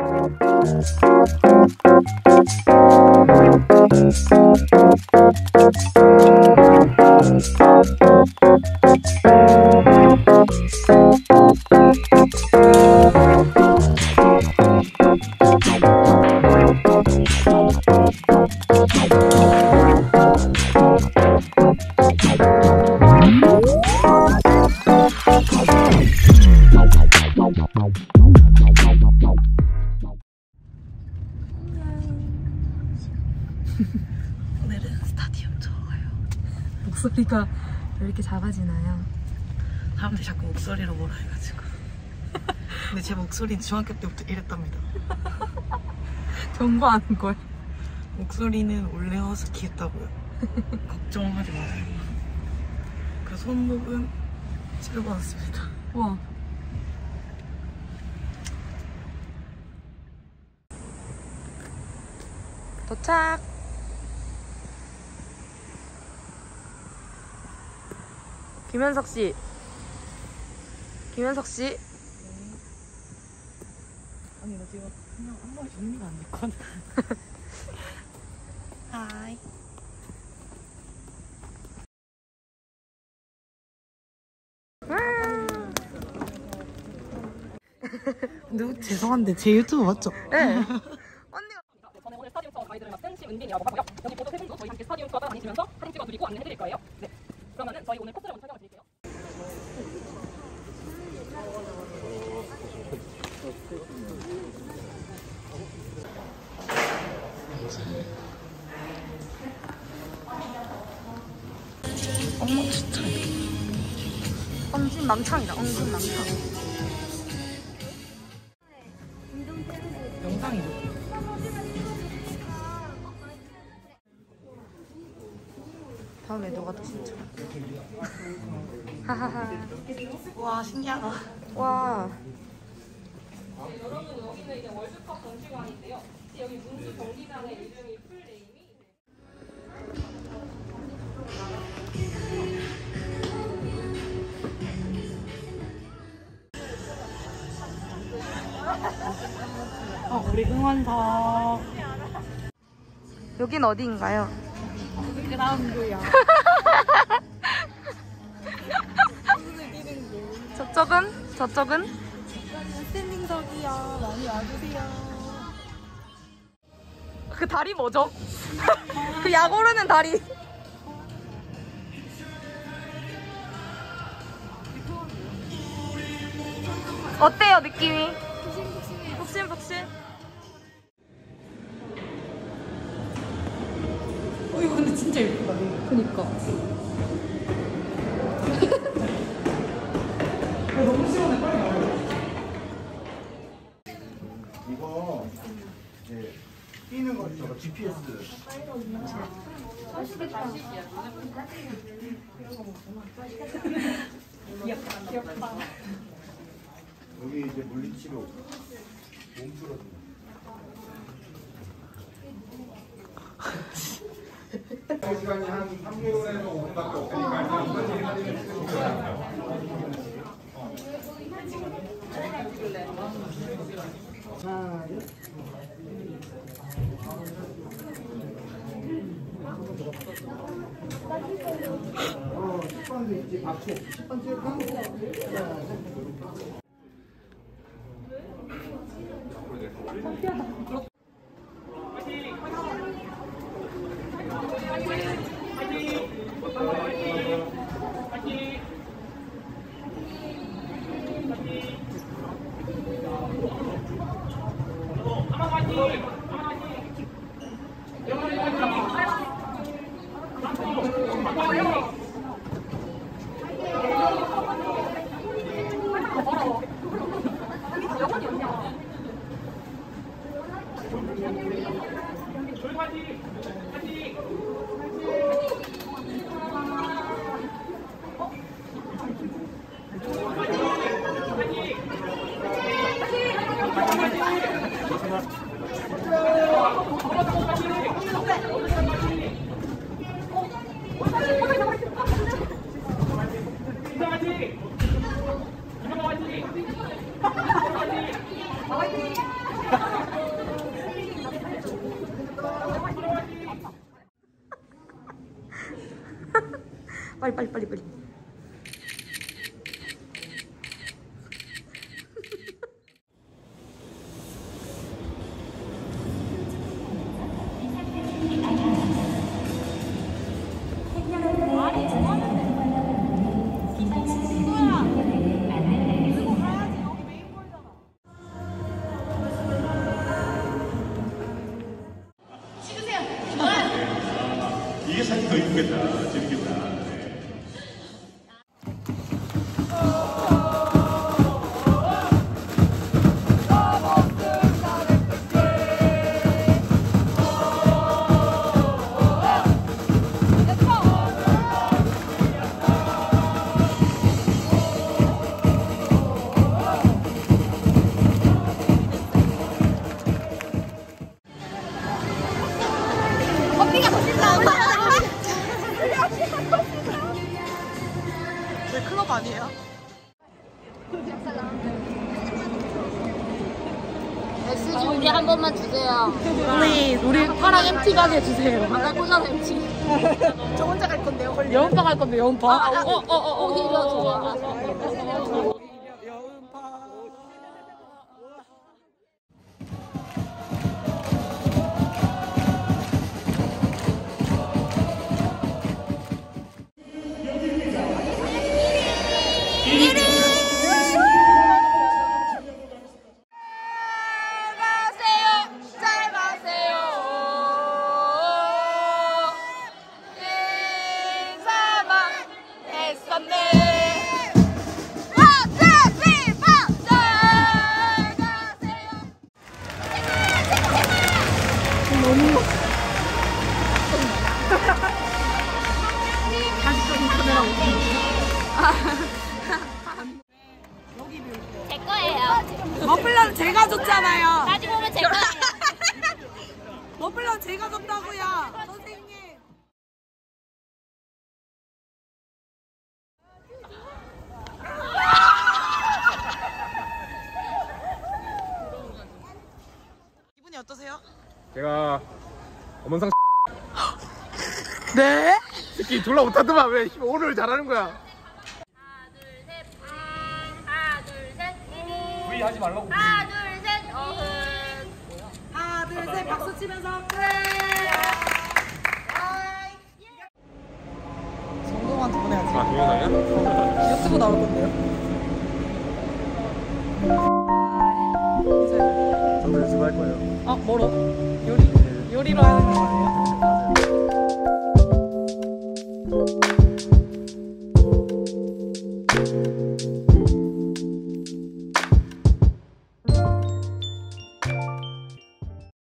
오늘은 스타디움 투어 가요. 목소리가 왜 이렇게 작아지나요? 사람들이 자꾸 목소리로 뭐라 해가지고. 근데 제 목소리는 중학교 때부터 이랬답니다. 경고하는 거야? 목소리는 원래 허스키했다고요. 걱정하지 마세요. 그 손목은 치료받았습니다. 우와. 도착! 김현석 씨. 김현석 씨. 아니 나 지금 그냥 한 번에 정리가 안 됐거든. 하이. 근데 죄송한데 제 유튜브 맞죠? 네. 언니가 저는 오늘 스타디움 투어 가이드를 맡은 심은빈이라고 하고요. 여기 보조 세 분도 저희 함께 스타디움 투어 따라다니시면서 사진 찍어드리고 안내해드릴 거예요. 네. 그러면은 저희 오늘 코스를 먼저 설명을 드릴게요. 어머 진짜. 엉진망창이다. 엉진망창. 영상이죠. 다음에 너가 더 신청. 하하하. 와 신기하다. 와. 여러분 여기는 이제 월드컵 전시관인데요. 여기 문수 경기장의 이름이 풀네임이 우리 응원사. 여긴 어디인가요? 그라운드야. 저쪽은? 저쪽은? 스탠딩석이야. 많이 와주세요. 그 다리 뭐죠? 그 약 오르는 다리. 어때요 느낌이? 푹신푹신. 이거 근데 진짜 예쁘다. 그니까. 너무 시원해. 빨리 나와. 이거 이제 뛰는 거 있죠? GPS. 귀엽다. 여기 이제 물리치료 몸 풀어준다. 시간이 한 3분에서 5분밖에 없으니까 이번 사진을 찍으세요. 식판도 있지, 밥솥. 식판 찍을까? 화이팅! 빨리. 이게 사실 더 이쁘겠다. 재밌겠다. 왜 클럽 아니에요? SG 우리 한 번만 주세요. 우리 파랑 MT 가게 해주세요. 아까 꽂아서 MT. 저 혼자 갈 건데요. 여운파 갈 건데 여운파. 오히려 좋아. 제 거예요. 머플러는 제가 줬잖아요. 가지고 오면 제 거예요. 머플러는 제가 줬다고요. 선생님. 기분이 어떠세요? 제가 엄원상 네? 새끼 졸라 못하더만 왜 오늘 잘하는 거야? 하나, 둘, 셋. 하나, 둘, 셋. V 하지 말라고. 하나, 둘, 셋. 하나, 둘, 셋. 박수 치면서 끝. 정동환한테 보내야지. 아 동영상이야? 유튜브 나올 건데요. 저도 연습할 거예요. 아, 뭐로? 요리로 해야 되는 거 아니에요?